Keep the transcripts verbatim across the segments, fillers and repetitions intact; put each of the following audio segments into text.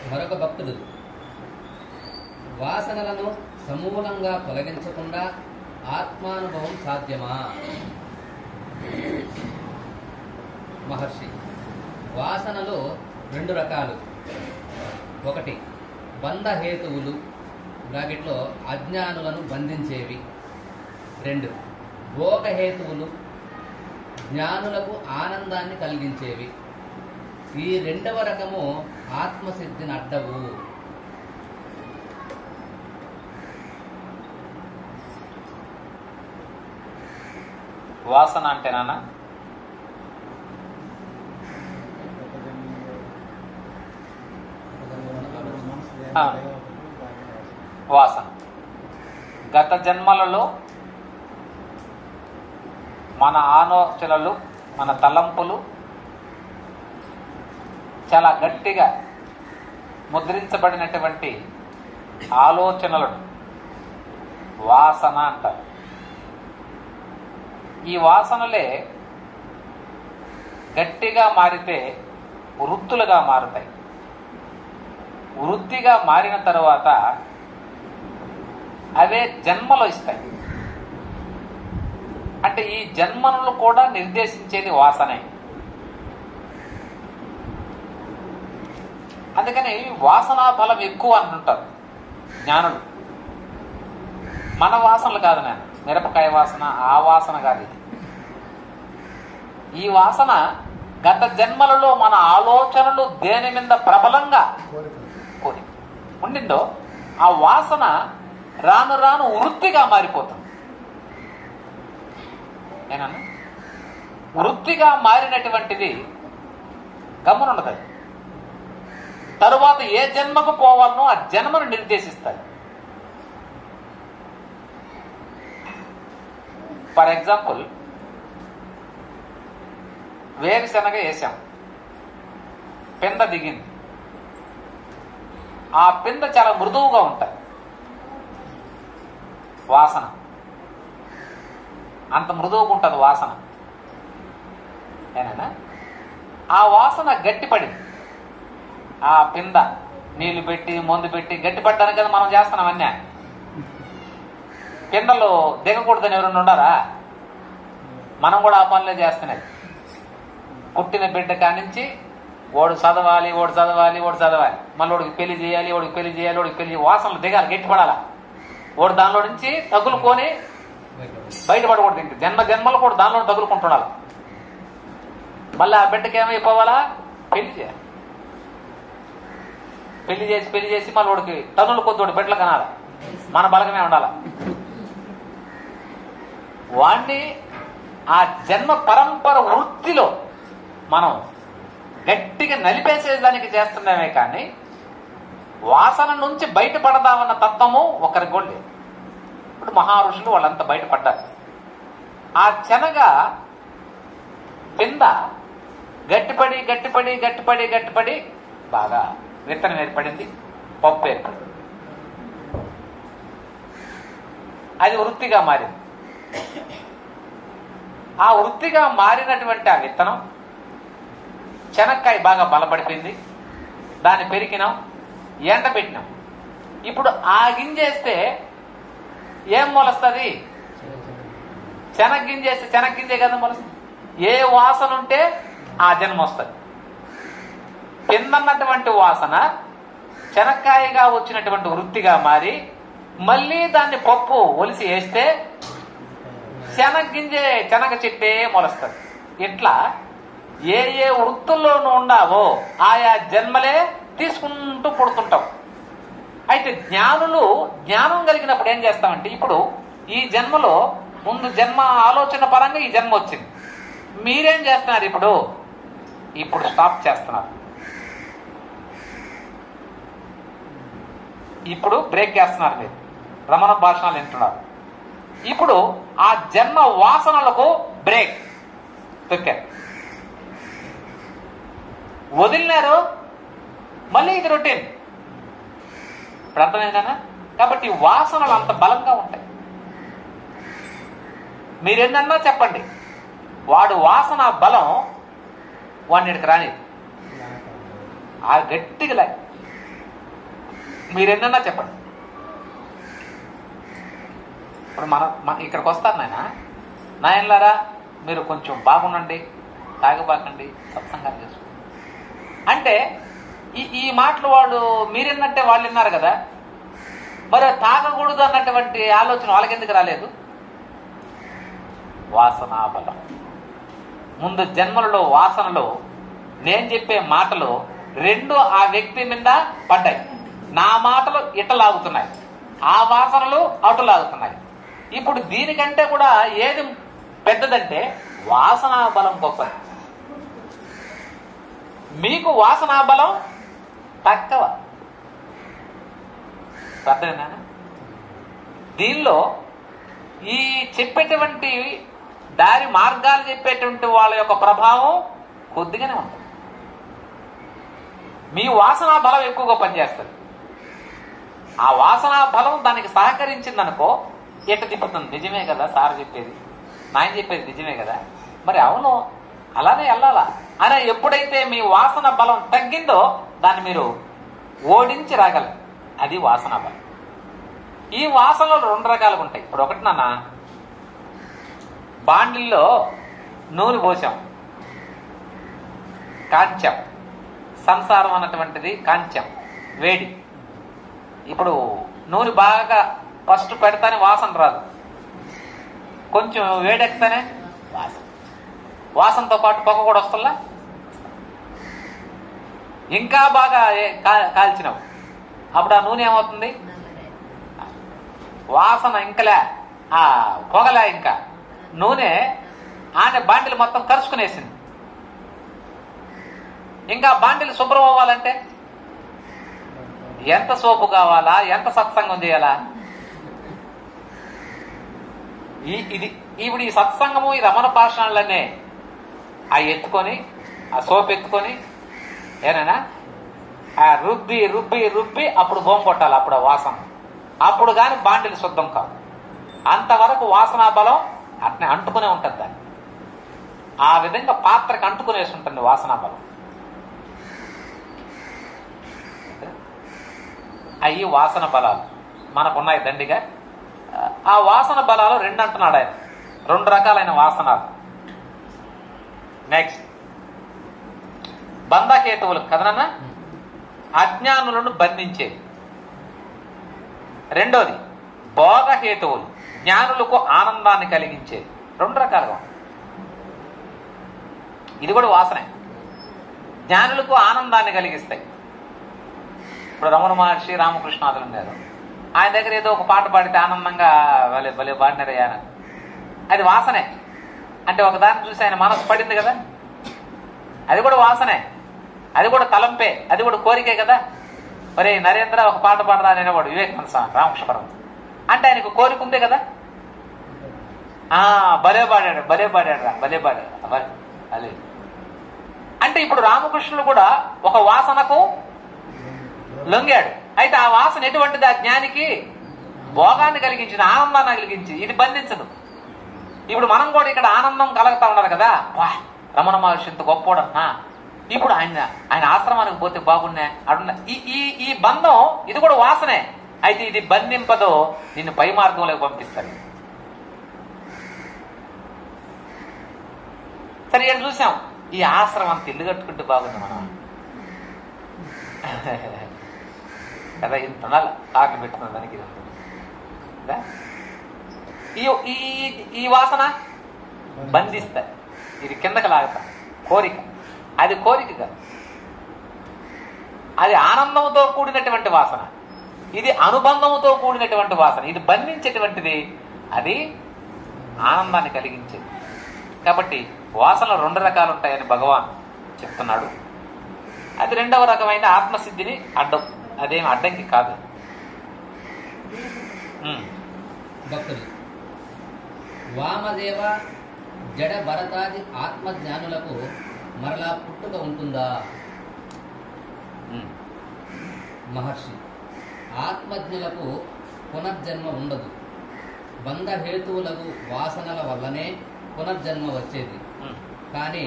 మరొక భక్తుడు, వాసనలను సమూలంగా తొలగించకుండా ఆత్మానుభవం సాధ్యమా? మహర్షి, వాసనలు రెండు రకాలు. ఒకటి బంధహేతువులు, బ్రాకెట్లో అజ్ఞానులను బంధించేవి. రెండు భోగహేతువులు, జ్ఞానులకు ఆనందాన్ని కలిగించేవి. ఈ రెండవ రకము ఆత్మసిద్ధిని అడ్డవు. వాసన అంటే నాన్న వాసన గత జన్మలలో మన ఆలోచనలు, మన తలంపులు చాలా గట్టిగా ముద్రించబడినటువంటి ఆలోచనలను వాసన అంటారు. ఈ వాసనలే గట్టిగా మారితే వృత్తులుగా మారుతాయి. వృత్తిగా మారిన తర్వాత అవే జన్మలు ఇస్తాయి. అంటే ఈ జన్మలను కూడా నిర్దేశించేది వాసనే. అందుకని వాసనా బలం ఎక్కువ అంటుంటారు జ్ఞానులు. మన వాసనలు కాదు నేను, మిరపకాయ వాసన ఆ వాసన కాదు ఇది. ఈ వాసన గత జన్మలలో మన ఆలోచనలు దేని మీద ప్రబలంగా కోరి ఉండిందో ఆ వాసన రాను రాను వృత్తిగా మారిపోతుంది. నేనన్నా వృత్తిగా మారినటువంటిది గమనుండదు. తరువాత ఏ జన్మకు పోవాలనో ఆ జన్మను నిర్దేశిస్తాయి. ఫర్ ఎగ్జాంపుల్, వేరుశనగ వేసాం, పింద దిగింది. ఆ పింద చాలా మృదువుగా ఉంటాయి. వాసన అంత మృదువుగా ఉంటుంది వాసన. ఏనా ఆ వాసన గట్టిపడింది. ఆ పింద నీళ్లు పెట్టి మందు పెట్టి గట్టిపడ్డానికి కదా మనం చేస్తున్నాం అన్నీ. పిందలు దిగకూడదని ఎవరైనా ఉండారా? మనం కూడా ఆ పనులే చేస్తున్నాయి. పుట్టిన బిడ్డ కానించి ఓడు చదవాలి, ఓడు చదవాలి, ఓడు చదవాలి, మళ్ళీ ఓడికి పెళ్లి చేయాలి, ఓడికి పెళ్లి చేయాలి, ఓడికి పెళ్లి వాసనలు దిగాలి, గట్టిపడాలా. ఓడు దానిలో నుంచి తగులుకొని బయటపడకూడదు. ఇంక జన్మ జన్మలు కూడా దానిలో తగులుకుంటున్నాడు. మళ్ళీ ఆ బిడ్డకి ఏమైపోవాలా? పెళ్లి చేయాలి. పెళ్లి చేసి పెళ్లి చేసి మళ్ళీ వాడికి టన్నులు కొద్ది బిడ్డలు కనాలి. మన బలగమే ఉండాలి. వాణ్ణి ఆ జన్మ పరంపర వృత్తిలో మనం గట్టిగా నలిపేసేదానికి చేస్తున్నామే కానీ వాసన నుంచి బయటపడదామన్న తత్వము ఒకరికి కూడా లేదు. ఇప్పుడు మహారుషులు వాళ్ళంతా బయటపడ్డారు. ఆ శనగ పింద గట్టిపడి గట్టిపడి గట్టిపడి గట్టిపడి బాగా విత్తనం ఏర్పడింది, పప్పు ఏర్పడింది. అది వృత్తిగా మారింది. ఆ వృత్తిగా మారినటువంటి ఆ విత్తనం శనక్కాయ బాగా బలపడిపోయింది. దాన్ని పెరికినాం, ఎండ పెట్టినాం. ఇప్పుడు ఆ గింజేస్తే ఏం మొలుస్తుంది? శనగ గింజేస్తే శనగ గింజే కదా మొలుస్తుంది. ఏ వాసన ఉంటే ఆ జన్మ వస్తుంది. పిందన్నటువంటి వాసన శనక్కాయగా వచ్చినటువంటి వృత్తిగా మారి మళ్ళీ దాన్ని పప్పు ఒలిసి వేస్తే శనగ గింజే శనగ చెట్టే మొలుస్తుంది. ఇట్లా ఏ ఏ వృత్తుల్లోనూ ఉండావో ఆయా జన్మలే తీసుకుంటూ పుడుతుంటాం. అయితే జ్ఞానులు జ్ఞానం కలిగినప్పుడు ఏం చేస్తామంటే, ఇప్పుడు ఈ జన్మలో ముందు జన్మ ఆలోచన పరంగా ఈ జన్మ వచ్చింది. మీరేం చేస్తున్నారు? ఇప్పుడు ఇప్పుడు స్టాప్ చేస్తున్నారు. ఇప్పుడు బ్రేక్ చేస్తున్నారు. మీరు రమణ భాషణాలు వింటున్నారు. ఇప్పుడు ఆ జన్మ వాసనలకు బ్రేక్ తొక్కారు, వదిలినారు. మళ్ళీ ఇది రొటీన్. ఇప్పుడు అర్థమైందనా? కాబట్టి వాసనలు అంత బలంగా ఉంటాయి. మీరేందన్నా చెప్పండి, వాడు వాసన బలం వాడికి రాని ఆ గట్టిగా మీరెన్నన్నా చెప్పండి. ఇప్పుడు మన మన ఇక్కడికి వస్తారు నాయన, నాయనలారా మీరు కొంచెం బాగుండండి, తాగబాకండి, సత్సంగాలు చేసుకోండి అంటే ఈ ఈ మాటలు వాళ్ళు మీరెన్నట్టే వాళ్ళు విన్నారు కదా, మరి తాగకూడదు అన్నటువంటి ఆలోచన వాళ్ళకి ఎందుకు రాలేదు? వాసనాబలం. ముందు జన్మలలో వాసనలో నేను చెప్పే మాటలు రెండు ఆ వ్యక్తి మీద పడ్డాయి. నా మాటలు ఇట లాగుతున్నాయి, ఆ వాసనలు అటు లాగుతున్నాయి. ఇప్పుడు దీనికంటే కూడా ఏది పెద్దదంటే వాసనా బలం గొప్పది. మీకు వాసనా బలం తక్కువ. అర్థమేనా? దీనిలో ఈ చెప్పేటువంటి దారి మార్గాలు చెప్పేటువంటి వాళ్ళ యొక్క ప్రభావం కొద్దిగానే ఉంటుంది. మీ వాసనా బలం ఎక్కువగా పనిచేస్తుంది. ఆ వాసనా బలం దానికి సహకరించిందనుకో ఎట్ట తిప్పుతుంది. నిజమే కదా సార్ చెప్పేది, నాయన చెప్పేది నిజమే కదా, మరి అవును అలానే వెళ్ళాలా అని ఎప్పుడైతే మీ వాసన బలం తగ్గిందో దాన్ని మీరు ఓడించి రాగలరు. అది వాసన బలం. ఈ వాసనలు రెండు రకాలుగా ఉంటాయి. ఇప్పుడు ఒకటి నాన్న, బాండిల్లో నూనె పోసాం, కాంచం, సంసారం అన్నటువంటిది కాంచం, వేడి. ఇప్పుడు నూనె బాగా ఫస్ట్ పెడతానే వాసన రాదు, కొంచెం వేడెక్కితేనే వాసన. వాసనతో పాటు పొగ కూడా వస్తుందా? ఇంకా బాగా కాల్చినావు అప్పుడు ఆ నూనె ఏమవుతుంది? వాసన ఇంకలే, ఆ పొగలే, ఇంకా నూనె ఆనే బాండిలు మొత్తం కరుచుకునేసింది. ఇంకా బాండిలు శుభ్రం అవ్వాలంటే ఎంత సోపు కావాలా, ఎంత సత్సంగం చేయాలా? ఈ ఇది ఇప్పుడు ఈ సత్సంగము, ఈ రమణ పాషాణలనే ఆ ఎత్తుకొని, ఆ సోపు ఎత్తుకొని ఏనైనా ఆ రుబ్బి రుబ్బి రుబ్బి అప్పుడు బొమ్మ కొట్టాలి. అప్పుడు ఆ వాసన, అప్పుడు కానీ బాండిలు శుద్ధం కావు. అంతవరకు వాసనా బలం అట్నే అంటుకునే ఉంటుంది. దాన్ని ఆ విధంగా పాత్రకు అంటుకునేసి ఉంటుంది వాసనా బలం. అవి వాసన బలాలు మనకున్నాయి దండిగా. ఆ వాసన బలాలు రెండు అంటున్నాడు ఆయన, రెండు రకాలైన వాసనాలు. నెక్స్ట్ బంధకేతువులు కదనన్నా, అజ్ఞానులను బంధించేవి. రెండోది భోగహేతువులు, జ్ఞానులకు ఆనందాన్ని కలిగించేవి. రెండు రకాలుగా. ఇది కూడా వాసనే, జ్ఞానులకు ఆనందాన్ని కలిగిస్తాయి. ఇప్పుడు రమణ మహర్షి, రామకృష్ణాదులు ఉన్నారు, ఆయన దగ్గర ఏదో ఒక పాట పాడితే ఆనందంగా భలే భలే పాడినారయ్యా, అది వాసనే. అంటే ఒకదాన్ని చూసి ఆయన మనసు పడింది కదా, అది కూడా వాసనే, అది కూడా తలంపే, అది కూడా కోరికే కదా. మరి నరేంద్ర ఒక పాట పాడరా అనేవాడు వివేకానంద స్వామి, రామకృష్ణ పరమహంస అంటే ఆయనకు కోరిక ఉందే కదా. ఆ భలే పాడాడు, భలే పాడాడు రా, భలే పాడాడు అదే. అంటే ఇప్పుడు రామకృష్ణుడు కూడా ఒక వాసనకు లొంగాడు. అయితే ఆ వాసన ఎటువంటిది? ఆ జ్ఞానికి భోగాన్ని కలిగించింది, ఆనందాన్ని కలిగించి, ఇది బంధించదు. ఇప్పుడు మనం కూడా ఇక్కడ ఆనందం కలుగుతా ఉన్నారు కదా, వా రమణ మహర్షి ఇంత గొప్పోడన్నా, ఇప్పుడు ఆయన ఆయన ఆశ్రమానికి పోతే బాగున్నా అడున్నా. ఈ ఈ ఈ బంధం ఇది కూడా వాసనే. అయితే ఇది బంధింపదో నిన్ను పై మార్గంలోకి పంపిస్తుంది. సరే ఇక్కడ చూసాం, ఈ ఆశ్రమం అంత ఇల్లు కట్టుకుంటే బాగుంది మనం కదా, ఇంత ఆకు పెట్టుకున్న దానికి ఈ ఈ వాసన బంధిస్తా, ఇది కిందకి లాగుతా. కోరిక, అది కోరిక కాదు, అది ఆనందంతో కూడినటువంటి వాసన. ఇది అనుబంధంతో కూడినటువంటి వాసన. ఇది బంధించేటువంటిది, అది ఆనందాన్ని కలిగించేది. కాబట్టి వాసనలు రెండు రకాలు ఉంటాయని భగవాన్ చెప్తున్నాడు. అది రెండవ రకమైన ఆత్మసిద్ధిని అడ్డం, అదేం అడ్డంకి కాదు. భక్తులు వామదేవ జడ భరతాది ఆత్మజ్ఞానులకు మరలా పుట్టుక ఉంటుందా? మహర్షి, ఆత్మజ్ఞులకు పునర్జన్మ ఉండదు. బంధహేతువులకు వాసనల వల్లనే పునర్జన్మ వచ్చేది. కానీ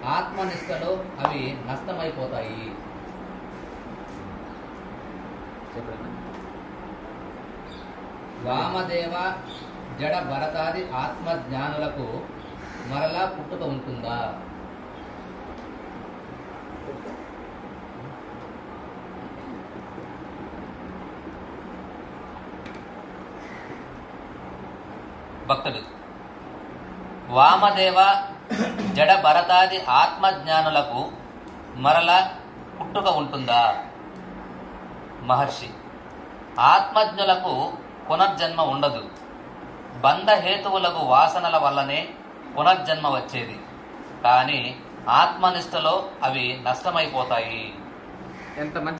ఆత్మనిష్టలో అవి నష్టమైపోతాయి. వామదేవ జడ భరతాది ఆత్మజ్ఞానులకు మరలా పుట్టుక ఉంటుందా? భక్తుడు వామదేవ జడ భరతాది ఆత్మజ్ఞానులకు మరల పుట్టుక ఉంటుందా? మహర్షి, ఆత్మజ్ఞులకు పునర్జన్మ ఉండదు. బంధహేతువులకు వాసనల వల్లనే పునర్జన్మ వచ్చేది. కానీ ఆత్మనిష్టలో అవి నష్టమైపోతాయి. ఎంత మంచి